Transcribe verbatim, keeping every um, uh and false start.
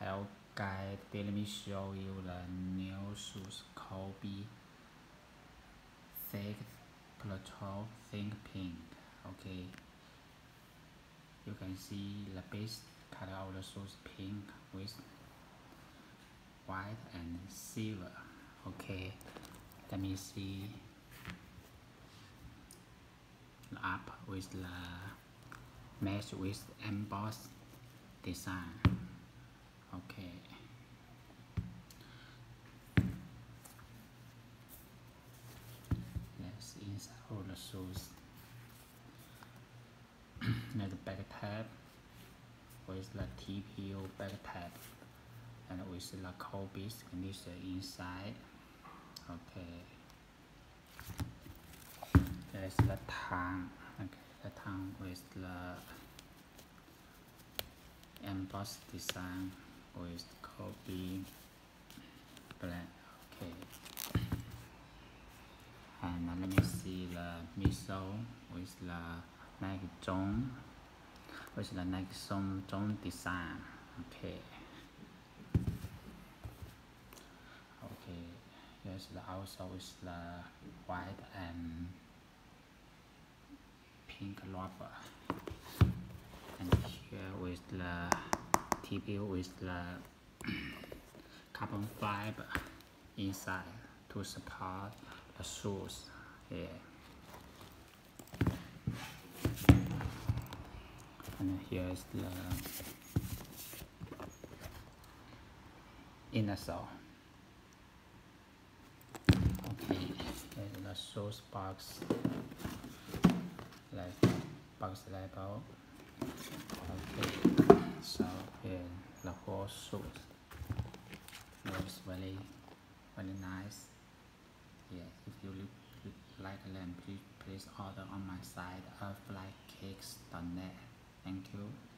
help guide. Let me show you the new shoes Kobe Thick Protro Think Pink. Okay, you can see the base color of the shoes pink with white and silver. Okay, let me see the up with the mesh with embossed design. Okay, that's inside all the shoes. There's the back tab with the T P U back tab and with the Kobe's conditioner inside. Okay, there's the tongue. Okay, the tongue with the embossed design with Kobe black. Okay, and let me see the midsole with the Nike Zone with the Nike Zone Zone design. Okay. Okay, here's the outsole with the white and pink rubber, and here with the T P U with the carbon fiber inside to support the shoes. Yeah. And here's the inner sole. Okay, here's the shoes box, like box label. Okay, so here the whole shoes looks very very nice. Yeah, if you like them, please please order on my site of like cakes dot net. Thank you.